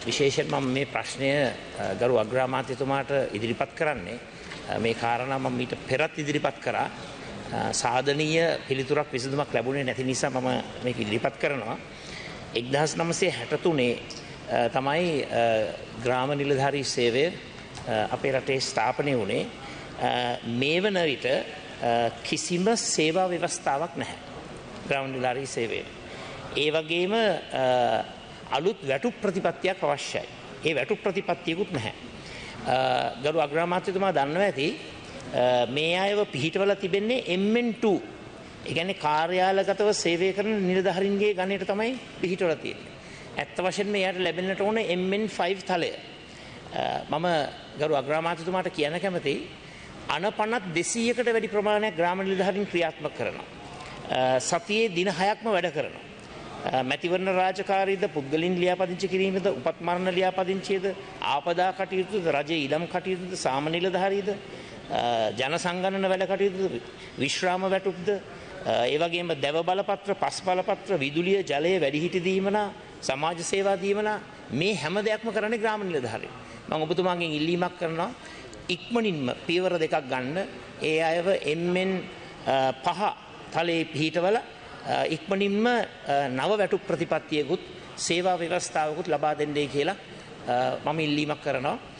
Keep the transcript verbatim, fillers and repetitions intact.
විශේෂයෙන් මම මේ ප්‍රශ්නය ගරු අග්‍රාමාත්‍යතුමාට ඉදිරිපත් කරන්නේ මේ කාරණා මම ඊට පෙරත් ඉදිරිපත් කරා සාධනීය පිළිතුරක් විසඳුමක් ලැබුණේ නැති නිසා මම මේක ඉදිරිපත් කරනවා. එක්දහස් නවසිය හැටතුනේ තමයි ග්‍රාම නිලධාරී සේවය අපේ රටේ ස්ථාපනය වුණේ. මේ වන විට කිසිම සේවා ව්‍යවස්ථාවක් නැහැ ග්‍රාම නිලධාරී සේවයේ. ඒ වගේම අලුත් වැටුප් ප්‍රතිපත්තියක් අවශ්‍යයි. ඒ වැටුප් ප්‍රතිපත්තියකුත් නැහැ. ගරු අග්‍රාමාත්‍යතුමා දන්නවා ඇති මේ අයව පිහිටවලා තිබෙන්නේ එම් එන් ටූ. ඒ කියන්නේ කාර්යාලගතව සේවය කරන නිලධාරීන්ගේ ගණයට තමයි පිහිටවලා තියෙන්නේ. ඇත්ත වශයෙන්ම එයාට ලැබෙන්නට ඕන එම් එන් ෆයිව් තලය. මම ගරු අග්‍රාමාත්‍යතුමාට කියන්න කැමතියි අනපනත් දෙසීයකට වැඩි ප්‍රමාණයක් ග්‍රාම නිලධාරීන් ක්‍රියාත්මක කරනවා. සතියේ දින හයක්ම වැඩ කරනවා. මැතිවරණ රාජකාරීද පුද්ගලින් ලියාපදිංචි කිරීමද උපත් මරණ ලියාපදිංචියද ආපදා කටයුතුද රජයේ ඉඩම් කටයුතුද සාම නිලධාරීද ජන සංගණන වැඩ කටයුතුද විශ්‍රාම වැටුප්ද ඒ වගේම දැව බලපත්‍ර පස් බලපත්‍ර විදුලිය ජලය වැඩිහිටි දීමනා සමාජ සේවා දීමනා මේ හැම දෙයක්ම කරන්නේ ග්‍රාම නිලධාරීන්. මම ඔබතුමාගෙන් ඉල්ලීමක් කරනවා ඉක්මනින්ම පියවර දෙකක් ගන්න ඒ අයව එම් එන් පහ තලයේ පිහිටවල ඉක්මනින්ම නව වැටුප් ප්‍රතිපත්තියකුත් සේවා ව්‍යවස්ථාවකුත් ලබා දෙන්නේ කියලා මම ඉල්ලීමක් කරනවා.